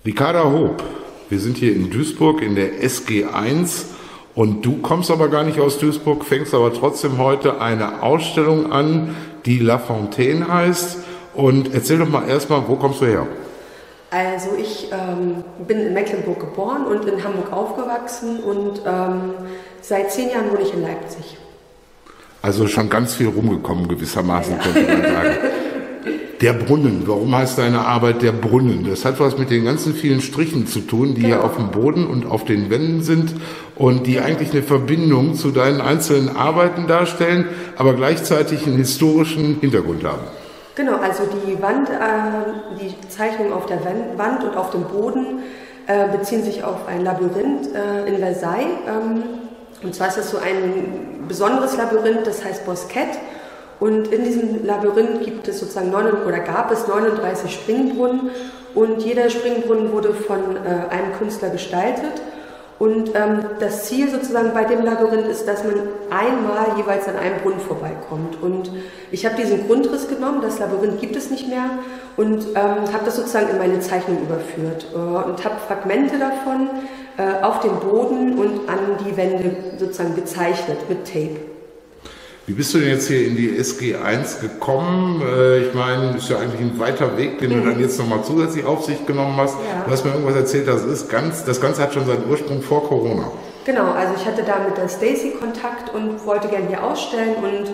Ricarda Hoop, wir sind hier in Duisburg in der SG1 und du kommst aber gar nicht aus Duisburg, fängst aber trotzdem heute eine Ausstellung an, die La Fontaine heißt. Und erzähl doch mal erstmal, wo kommst du her? Also ich bin in Mecklenburg geboren und in Hamburg aufgewachsen und seit 10 Jahren wohne ich in Leipzig. Also schon ganz viel rumgekommen gewissermaßen, könnte man sagen. Der Brunnen, warum heißt deine Arbeit der Brunnen? Das hat was mit den ganzen vielen Strichen zu tun, die hier auf dem Boden und auf den Wänden sind und die eigentlich eine Verbindung zu deinen einzelnen Arbeiten darstellen, aber gleichzeitig einen historischen Hintergrund haben. Genau, also die Zeichnungen auf der Wand und auf dem Boden beziehen sich auf ein Labyrinth in Versailles. Und zwar ist das so ein besonderes Labyrinth, das heißt Bosquet. Und in diesem Labyrinth gibt es sozusagen gab es 39 Springbrunnen und jeder Springbrunnen wurde von einem Künstler gestaltet. Und das Ziel sozusagen bei dem Labyrinth ist, dass man einmal jeweils an einem Brunnen vorbeikommt. Und ich habe diesen Grundriss genommen, das Labyrinth gibt es nicht mehr, und habe das sozusagen in meine Zeichnung überführt und habe Fragmente davon auf den Boden und an die Wände sozusagen gezeichnet mit Tape. Wie bist du denn jetzt hier in die SG1 gekommen? Ich meine, ist ja eigentlich ein weiter Weg, den du dann jetzt nochmal zusätzlich auf sich genommen hast. Ja. Du hast mir irgendwas erzählt, das Ganze hat schon seinen Ursprung vor Corona. Genau, also ich hatte da mit der Stacy Kontakt und wollte gerne hier ausstellen und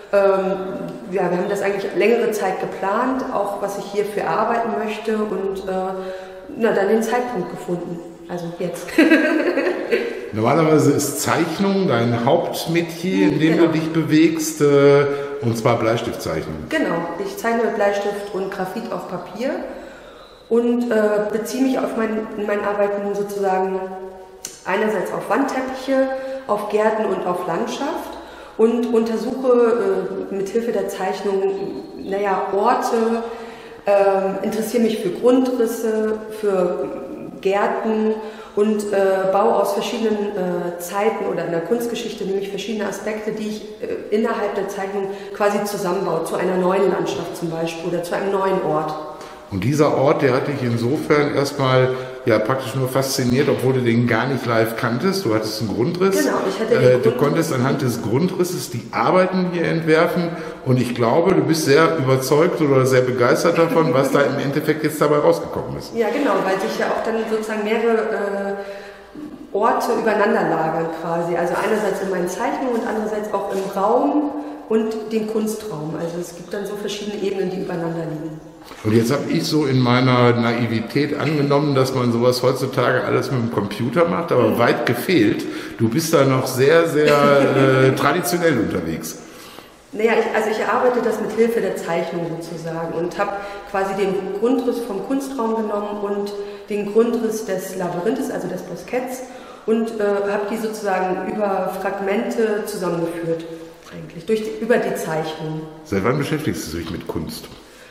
wir haben das eigentlich längere Zeit geplant, auch was ich hier für arbeiten möchte und dann den Zeitpunkt gefunden, also jetzt. Normalerweise ist Zeichnung dein Hauptmetier, in dem du dich bewegst, und zwar Bleistiftzeichnung. Genau, ich zeichne mit Bleistift und Graphit auf Papier und beziehe mich in meinen Arbeiten sozusagen einerseits auf Wandteppiche, auf Gärten und auf Landschaft und untersuche mit Hilfe der Zeichnung Orte, interessiere mich für Grundrisse, für Gärten und baue aus verschiedenen Zeiten oder in der Kunstgeschichte nämlich verschiedene Aspekte, die ich innerhalb der Zeichnung quasi zusammenbaue, zu einer neuen Landschaft zum Beispiel oder zu einem neuen Ort. Und dieser Ort, der hat dich insofern erstmal praktisch nur fasziniert, obwohl du den gar nicht live kanntest. Du hattest einen Grundriss. Genau, ich hatte den Grundriss. Du konntest anhand des Grundrisses die Arbeiten hier entwerfen und ich glaube, du bist sehr überzeugt oder sehr begeistert davon, was da im Endeffekt jetzt dabei rausgekommen ist. Ja, genau, weil sich ja auch dann sozusagen mehrere Orte übereinander lagern quasi. Also einerseits in meinen Zeichnungen und andererseits auch im Raum und den Kunstraum. Also es gibt dann so verschiedene Ebenen, die übereinander liegen. Und jetzt habe ich so in meiner Naivität angenommen, dass man sowas heutzutage alles mit dem Computer macht, aber weit gefehlt. Du bist da noch sehr, sehr traditionell unterwegs. Naja, ich erarbeite das mit Hilfe der Zeichnung sozusagen und habe quasi den Grundriss vom Kunstraum genommen und den Grundriss des Labyrinthes, also des Bosquets, und habe die sozusagen über Fragmente zusammengeführt, eigentlich, über die Zeichnung. Seit wann beschäftigst du dich mit Kunst?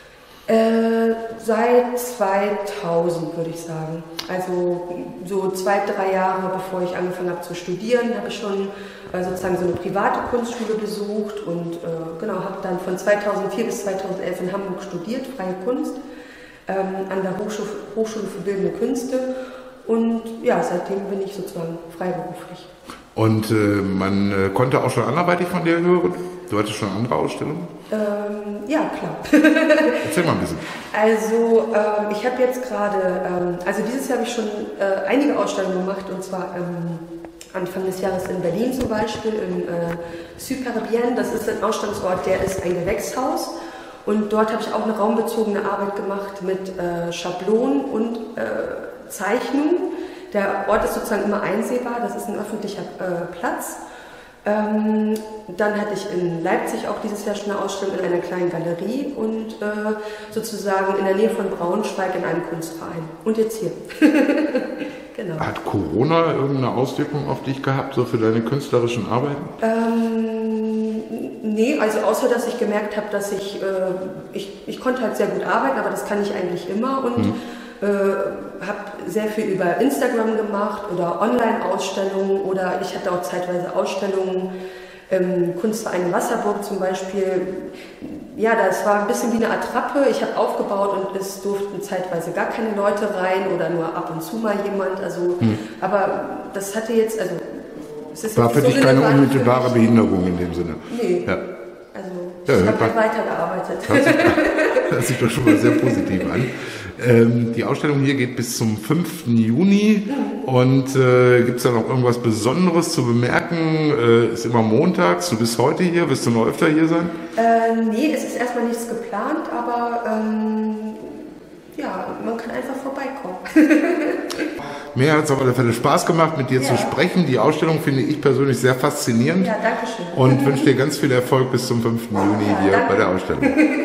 Seit 2000 würde ich sagen. Also so 2-3 Jahre bevor ich angefangen habe zu studieren, habe ich schon sozusagen so eine private Kunstschule besucht und habe dann von 2004 bis 2011 in Hamburg studiert, freie Kunst, an der Hochschule für Bildende Künste und ja, seitdem bin ich sozusagen freiberuflich. Und man konnte auch schon anderweitig von dir hören? Du hattest schon andere Ausstellungen? Ja, klar. Erzähl mal ein bisschen. Also ich habe jetzt gerade, also dieses Jahr habe ich schon einige Ausstellungen gemacht und zwar Anfang des Jahres in Berlin zum Beispiel, im Südkaribien. Das ist ein Ausstellungsort, der ist ein Gewächshaus und dort habe ich auch eine raumbezogene Arbeit gemacht mit Schablonen und Zeichnungen. Der Ort ist sozusagen immer einsehbar, das ist ein öffentlicher Platz. Dann hatte ich in Leipzig auch dieses Jahr schon eine Ausstellung in einer kleinen Galerie und sozusagen in der Nähe von Braunschweig in einem Kunstverein. Und jetzt hier. Genau. Hat Corona irgendeine Auswirkung auf dich gehabt, so für deine künstlerischen Arbeiten? Nee, also außer dass ich gemerkt habe, dass ich konnte halt sehr gut arbeiten, aber das kann ich eigentlich immer und habe sehr viel über Instagram gemacht oder Online-Ausstellungen oder ich hatte auch zeitweise Ausstellungen Kunstverein Wasserburg zum Beispiel. Ja, das war ein bisschen wie eine Attrappe. Ich habe aufgebaut und es durften zeitweise gar keine Leute rein oder nur ab und zu mal jemand. Also, aber das hatte jetzt, also es ist war für so dich keine unmittelbare Behinderung in dem Sinne? Nee. Ja. Also ich habe halt weitergearbeitet. Das sieht doch schon mal sehr positiv an. Die Ausstellung hier geht bis zum 5. Juni und gibt es da noch irgendwas Besonderes zu bemerken? Ist immer montags, du bist heute hier, wirst du noch öfter hier sein? Nee, es ist erstmal nichts geplant, aber ja, man kann einfach vorbeikommen. Mir hat es auf alle Fälle Spaß gemacht, mit dir zu sprechen. Die Ausstellung finde ich persönlich sehr faszinierend. Ja, danke schön. Und wünsche dir ganz viel Erfolg bis zum 5. Juni hier bei der Ausstellung.